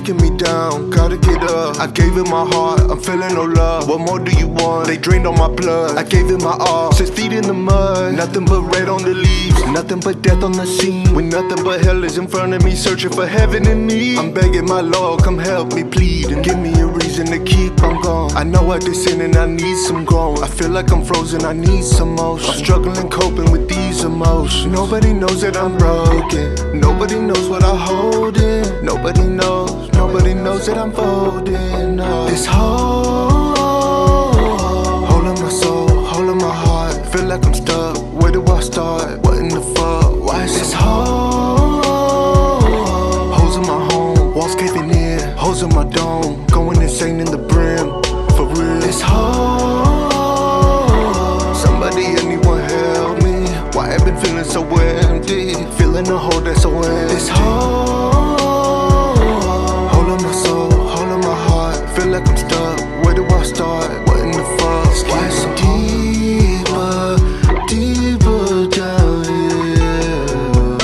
breaking me down, gotta get up. I gave it my heart, I'm feeling no love. What more do you want? They drained all my blood. I gave it my all, 6 feet in the mud. Nothing but red on the leaves, nothing but death on the scene. When nothing but hell is in front of me, searching for heaven in me. I'm begging my Lord, come help me, plead, and give me a reason to keep on going. I know I did sin and I need some growing. I feel like I'm frozen, I need some motion. I'm struggling coping with these emotions. Nobody knows that I'm broken. Nobody knows what I hold in. Nobody knows that I'm folding up. This hole in my soul, hole in my heart. Feel like I'm stuck, where do I start? What in the fuck, why is this hole? Holes in my home, walls caving in, holes in my dome. Going insane in the brim, for real. This hole, somebody, anyone help me. Why I've been feeling so empty, feeling a hole that's so empty. This hole in my soul, hole in my heart. Feel like I'm stuck, where do I start? What in the fuck? Why so deeper, deeper down here?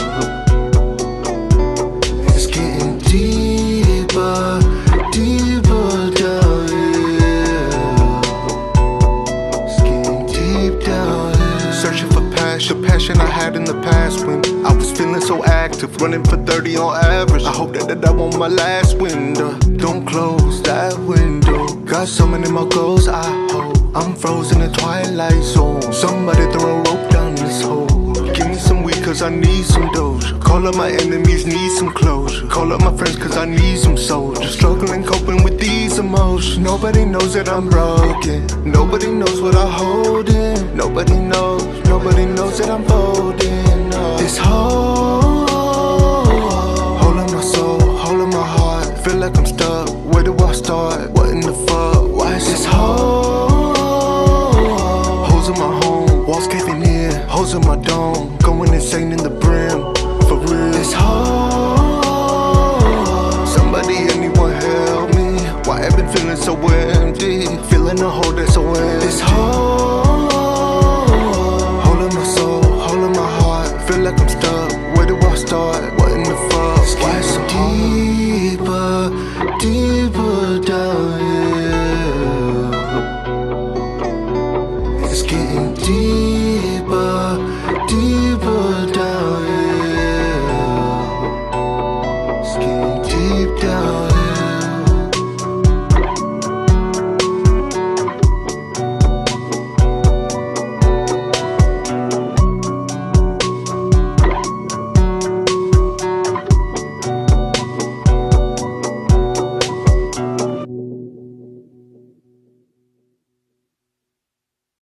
It's getting deeper, deeper down here. It's getting deep down here. Searching for passion, the passion I had in the past when I was feeling so active, running for 30 on average. I hope that I want my last window. Don't close that window. Got so many more goals, I hope. I'm frozen in twilight zone. Somebody throw a rope down this hole. Give me some weed cause I need some doja. Call up my enemies, need some closure. Call up my friends cause I need some soldiers. Struggling, coping with these emotions. Nobody knows that I'm broken. Nobody knows what I hold in. Nobody knows that I'm folding up. This hole